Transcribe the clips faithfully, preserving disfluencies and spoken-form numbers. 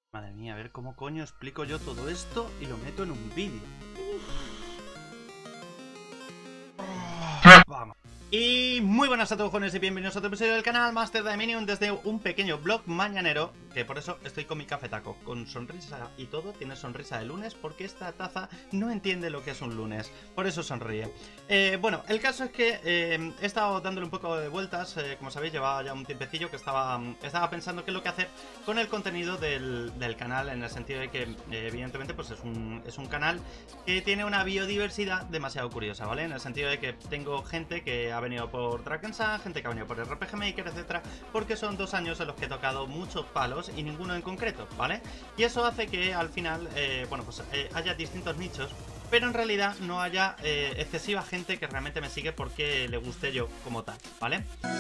Madre mía, a ver cómo coño explico yo todo esto y lo meto en un vídeo. Vamos. Y muy buenas a todos, jóvenes, y bienvenidos a otro episodio del canal Master Dominion desde un pequeño blog mañanero, que por eso estoy con mi cafetaco, con sonrisa y todo. Tiene sonrisa de lunes porque esta taza no entiende lo que es un lunes, por eso sonríe. Eh, bueno, el caso es que eh, he estado dándole un poco de vueltas, eh, como sabéis, llevaba ya un tiempecillo que estaba, estaba pensando qué es lo que hacer con el contenido del, del canal, en el sentido de que, eh, evidentemente, pues es un, es un canal que tiene una biodiversidad demasiado curiosa, ¿vale? En el sentido de que tengo gente que ha venido por Drakensang, gente que ha venido por R P G Maker, etcétera, porque son dos años en los que he tocado muchos palos y ninguno en concreto, ¿vale? Y eso hace que al final, eh, bueno, pues eh, haya distintos nichos, pero en realidad no haya eh, excesiva gente que realmente me sigue porque le guste yo como tal, ¿vale?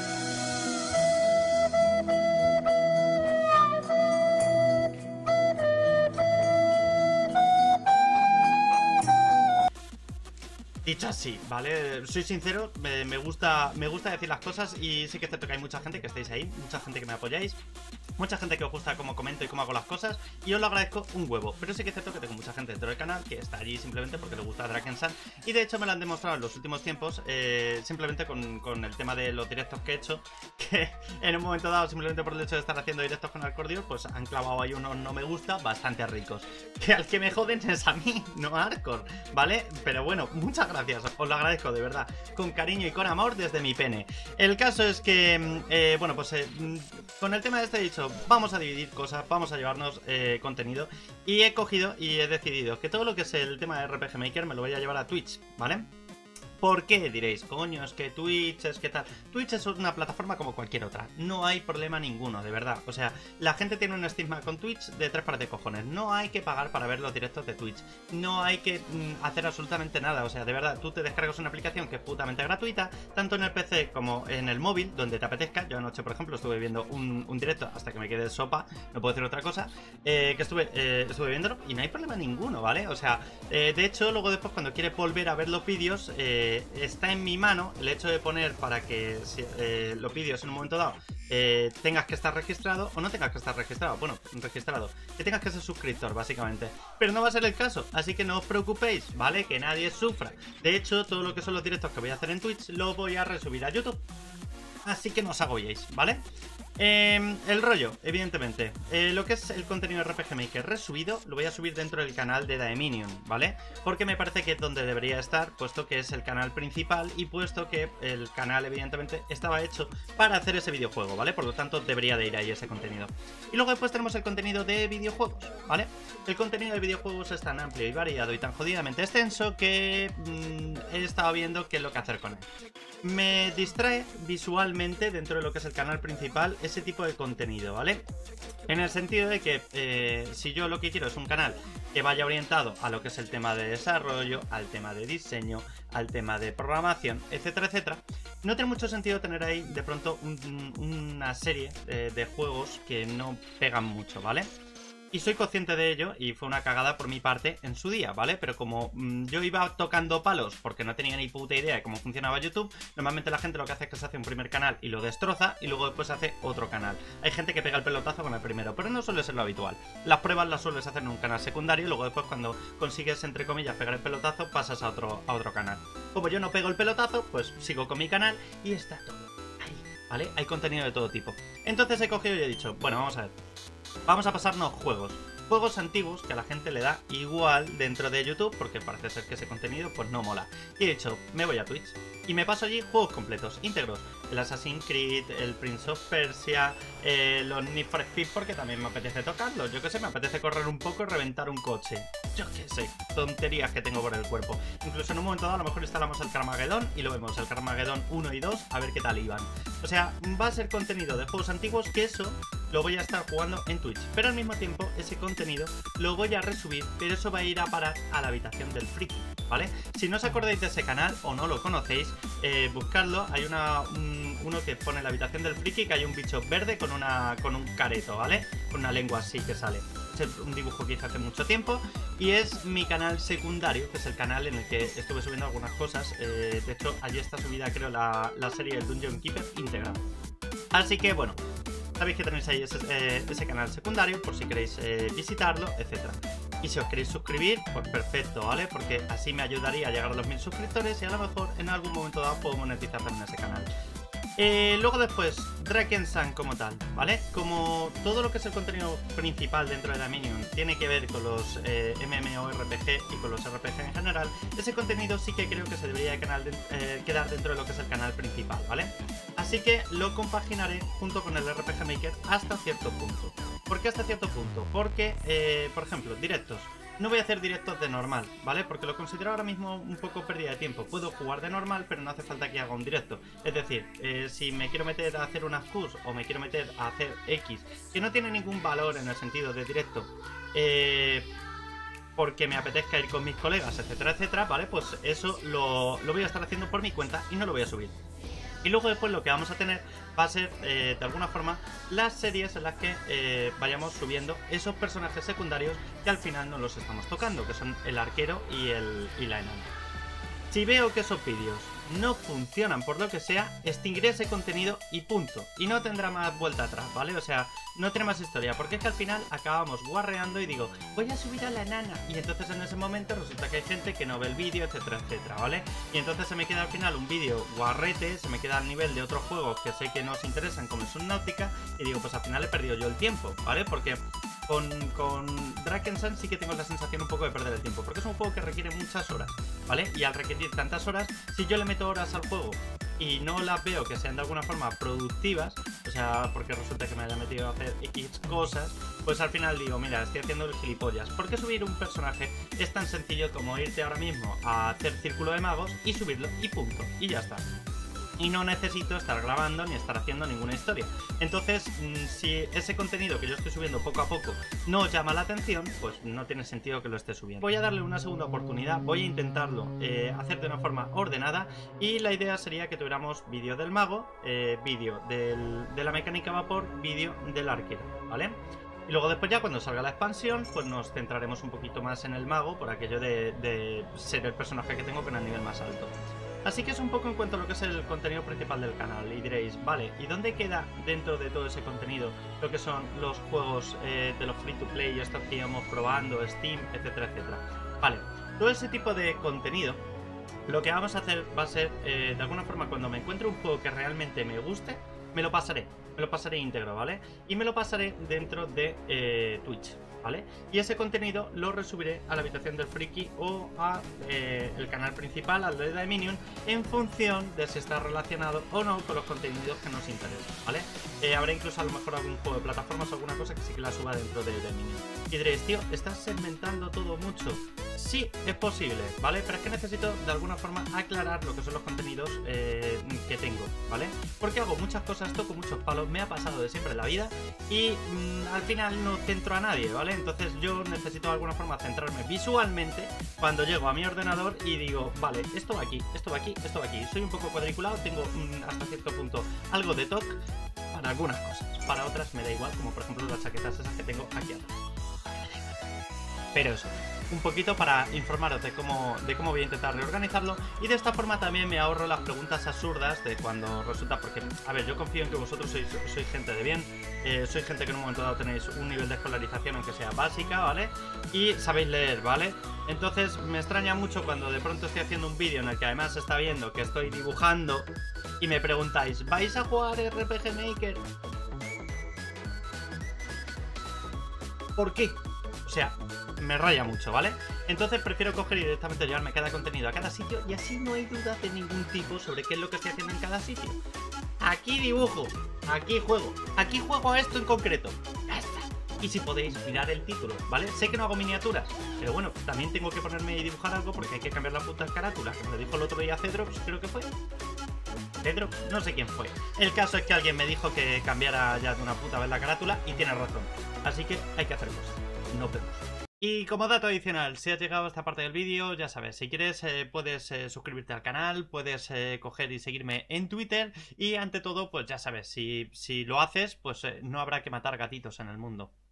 Dicho así, ¿vale? Soy sincero, me, me, gusta, me gusta decir las cosas y sí que es cierto que hay mucha gente que estáis ahí, mucha gente que me apoyáis, mucha gente que os gusta cómo comento y cómo hago las cosas, y os lo agradezco un huevo. Pero sí que es cierto que tengo mucha gente dentro del canal que está allí simplemente porque le gusta Drakensang, y de hecho me lo han demostrado en los últimos tiempos, eh, simplemente con, con el tema de los directos que he hecho, que en un momento dado, simplemente por el hecho de estar haciendo directos con Arcordio, pues han clavado ahí unos no me gusta bastante ricos, que al que me joden es a mí, no a Arcor, ¿vale? Pero bueno, muchas gracias, os lo agradezco de verdad, con cariño y con amor desde mi pene. El caso es que, eh, bueno, pues eh, con el tema de este he dicho, vamos a dividir cosas, vamos a llevarnos eh, contenido, y he cogido y he decidido que todo lo que es el tema de R P G Maker me lo voy a llevar a Twitch, ¿vale? ¿Por qué? Diréis, coño, es que Twitch, es que tal. Twitch es una plataforma como cualquier otra. No hay problema ninguno, de verdad. O sea, la gente tiene un estigma con Twitch de tres pares de cojones. No hay que pagar para ver los directos de Twitch. No hay que mm, hacer absolutamente nada. O sea, de verdad, tú te descargas una aplicación que es putamente gratuita, tanto en el P C como en el móvil, donde te apetezca. Yo anoche, por ejemplo, estuve viendo un, un directo hasta que me quedé de sopa, no puedo decir otra cosa, eh, que estuve, eh, estuve viéndolo y no hay problema ninguno, ¿vale? O sea, eh, de hecho, luego después cuando quieres volver a ver los vídeos, eh, está en mi mano el hecho de poner para que eh, los vídeos en un momento dado eh, tengas que estar registrado o no tengas que estar registrado, bueno, registrado, que tengas que ser suscriptor básicamente, pero no va a ser el caso, así que no os preocupéis, ¿vale? Que nadie sufra. De hecho, todo lo que son los directos que voy a hacer en Twitch lo voy a resubir a YouTube, así que no os agobiéis, ¿vale? Eh, el rollo, evidentemente, eh, lo que es el contenido de R P G Maker resubido lo voy a subir dentro del canal de Dominion, ¿vale? Porque me parece que es donde debería estar, puesto que es el canal principal y puesto que el canal evidentemente estaba hecho para hacer ese videojuego, ¿vale? Por lo tanto debería de ir ahí ese contenido. Y luego después tenemos el contenido de videojuegos, ¿vale? El contenido de videojuegos es tan amplio y variado y tan jodidamente extenso que mmm, he estado viendo qué es lo que hacer con él. Me distrae visualmente dentro de lo que es el canal principal ese tipo de contenido, ¿vale? En el sentido de que eh, si yo lo que quiero es un canal que vaya orientado a lo que es el tema de desarrollo, al tema de diseño, al tema de programación, etcétera, etcétera, no tiene mucho sentido tener ahí de pronto un, una serie de, de juegos que no pegan mucho, ¿vale? Y soy consciente de ello y fue una cagada por mi parte en su día, ¿vale? Pero como mmm, yo iba tocando palos porque no tenía ni puta idea de cómo funcionaba YouTube, normalmente la gente lo que hace es que se hace un primer canal y lo destroza y luego después hace otro canal. Hay gente que pega el pelotazo con el primero, pero no suele ser lo habitual. Las pruebas las sueles hacer en un canal secundario y luego después cuando consigues, entre comillas, pegar el pelotazo, pasas a otro, a otro canal. Como yo no pego el pelotazo, pues sigo con mi canal y está todo ahí, ¿vale? Hay contenido de todo tipo. Entonces he cogido y he dicho, bueno, vamos a ver. Vamos a pasarnos juegos, juegos antiguos que a la gente le da igual dentro de YouTube, porque parece ser que ese contenido pues no mola. Y he dicho, me voy a Twitch y me paso allí juegos completos, íntegros. El Assassin's Creed, el Prince of Persia, eh, los Need for Speed, porque también me apetece tocarlos. Yo que sé, me apetece correr un poco y reventar un coche. Yo que sé, tonterías que tengo por el cuerpo. Incluso en un momento dado a lo mejor instalamos el Carmageddon y lo vemos, el Carmageddon uno y dos, a ver qué tal iban. O sea, va a ser contenido de juegos antiguos que eso lo voy a estar jugando en Twitch, pero al mismo tiempo ese contenido lo voy a resubir, pero eso va a ir a parar a la habitación del friki, ¿vale? Si no os acordáis de ese canal o no lo conocéis, eh, buscadlo. Hay una, un, uno que pone la habitación del friki, que hay un bicho verde con, una, con un careto, ¿vale? Con una lengua así que sale. Es un dibujo que hice hace mucho tiempo y es mi canal secundario, que es el canal en el que estuve subiendo algunas cosas. Eh, de hecho, allí está subida creo la, la serie del Dungeon Keeper íntegra. Así que bueno, sabéis que tenéis ahí ese, eh, ese canal secundario por si queréis eh, visitarlo, etcétera. Y si os queréis suscribir, pues perfecto, ¿vale? Porque así me ayudaría a llegar a los mil suscriptores y a lo mejor en algún momento dado puedo monetizar también ese canal. Eh, luego después, Drakensang como tal, ¿vale? Como todo lo que es el contenido principal dentro de Dominion tiene que ver con los eh, MMORPG y con los R P G en general, ese contenido sí que creo que se debería de canal de, eh, quedar dentro de lo que es el canal principal, ¿vale? Así que lo compaginaré junto con el R P G Maker hasta cierto punto. ¿Por qué hasta cierto punto? Porque, eh, por ejemplo, directos. No voy a hacer directos de normal, ¿vale? Porque lo considero ahora mismo un poco pérdida de tiempo. Puedo jugar de normal, pero no hace falta que haga un directo. Es decir, eh, si me quiero meter a hacer unas Qs o me quiero meter a hacer X, que no tiene ningún valor en el sentido de directo, eh, porque me apetezca ir con mis colegas, etcétera, etcétera, ¿vale? Pues eso lo, lo voy a estar haciendo por mi cuenta y no lo voy a subir. Y luego después lo que vamos a tener va a ser, eh, de alguna forma, las series en las que eh, vayamos subiendo esos personajes secundarios que al final no los estamos tocando, que son el arquero y, el, y la enana. Si veo que esos vídeos no funcionan por lo que sea, extinguiré ese contenido y punto. Y no tendrá más vuelta atrás, ¿vale? O sea, no tiene más historia, porque es que al final acabamos guarreando y digo, voy a subir a la enana. Y entonces en ese momento resulta que hay gente que no ve el vídeo, etcétera, etcétera, ¿vale? Y entonces se me queda al final un vídeo guarrete, se me queda al nivel de otros juegos que sé que no os interesan, como Subnautica, y digo, pues al final he perdido yo el tiempo, ¿vale? Porque con, con Drakensang sí que tengo la sensación un poco de perder el tiempo, porque es un juego que requiere muchas horas, ¿vale? Y al requerir tantas horas, si yo le meto horas al juego y no las veo que sean de alguna forma productivas, o sea, porque resulta que me haya metido a hacer X cosas, pues al final digo, mira, estoy haciendo el gilipollas. ¿Por qué subir un personaje es tan sencillo como irte ahora mismo a hacer círculo de magos y subirlo y punto? Y ya está. Y no necesito estar grabando ni estar haciendo ninguna historia. Entonces, si ese contenido que yo estoy subiendo poco a poco no os llama la atención, pues no tiene sentido que lo esté subiendo. Voy a darle una segunda oportunidad, voy a intentarlo eh, hacer de una forma ordenada, y la idea sería que tuviéramos vídeo del mago, eh, vídeo de la mecánica vapor, vídeo del arquero, ¿vale? Y luego después ya cuando salga la expansión, pues nos centraremos un poquito más en el mago, por aquello de, de ser el personaje que tengo con el nivel más alto. Así que es un poco en cuanto a lo que es el contenido principal del canal. Y diréis, vale, ¿y dónde queda dentro de todo ese contenido lo que son los juegos eh, de los free to play, estos que íbamos probando, Steam, etcétera, etcétera? Vale, todo ese tipo de contenido, lo que vamos a hacer va a ser, eh, de alguna forma, cuando me encuentre un juego que realmente me guste, me lo pasaré, me lo pasaré íntegro, ¿vale? Y me lo pasaré dentro de eh, Twitch, ¿vale? Y ese contenido lo resubiré a la habitación del friki o a eh, el canal principal, al de Dominion, en función de si está relacionado o no con los contenidos que nos interesan, ¿vale? Eh, habrá incluso a lo mejor algún juego de plataformas o alguna cosa que sí que la suba dentro de Dominion. Y diréis, tío, ¿estás segmentando todo mucho? Sí, es posible, ¿vale? Pero es que necesito de alguna forma aclarar lo que son los contenidos eh, que tengo, ¿vale? Porque hago muchas cosas, toco muchos palos, me ha pasado de siempre en la vida y mmm, al final no centro a nadie, ¿vale? Entonces yo necesito de alguna forma centrarme visualmente cuando llego a mi ordenador y digo, vale, esto va aquí, esto va aquí, esto va aquí. Soy un poco cuadriculado, tengo mmm, hasta cierto punto algo de toque para algunas cosas, para otras me da igual, como por ejemplo las chaquetas esas que tengo aquí atrás. Pero eso, un poquito para informaros de cómo, de cómo voy a intentar reorganizarlo, y de esta forma también me ahorro las preguntas absurdas de cuando resulta, porque, a ver, yo confío en que vosotros sois, sois gente de bien, eh, sois gente que en un momento dado tenéis un nivel de escolarización aunque sea básica, ¿vale? Y sabéis leer, ¿vale? Entonces me extraña mucho cuando de pronto estoy haciendo un vídeo en el que además se está viendo que estoy dibujando y me preguntáis, ¿vais a jugar R P G Maker? ¿Por qué? O sea, me raya mucho, ¿vale? Entonces prefiero coger y directamente llevarme cada contenido a cada sitio, y así no hay dudas de ningún tipo sobre qué es lo que estoy haciendo en cada sitio. Aquí dibujo, aquí juego, aquí juego a esto en concreto. Ya está. Y si podéis mirar el título, ¿vale? Sé que no hago miniaturas, pero bueno, también tengo que ponerme y dibujar algo porque hay que cambiar la puta carátula, como me dijo el otro día Cedrops, creo que fue. Pedro, no sé quién fue. El caso es que alguien me dijo que cambiara ya de una puta vez la carátula y tiene razón. Así que hay que hacer cosas. Nos vemos. Y como dato adicional, si has llegado a esta parte del vídeo, ya sabes, si quieres eh, puedes eh, suscribirte al canal, puedes eh, coger y seguirme en Twitter, y ante todo, pues ya sabes, si, si lo haces, pues eh, no habrá que matar gatitos en el mundo.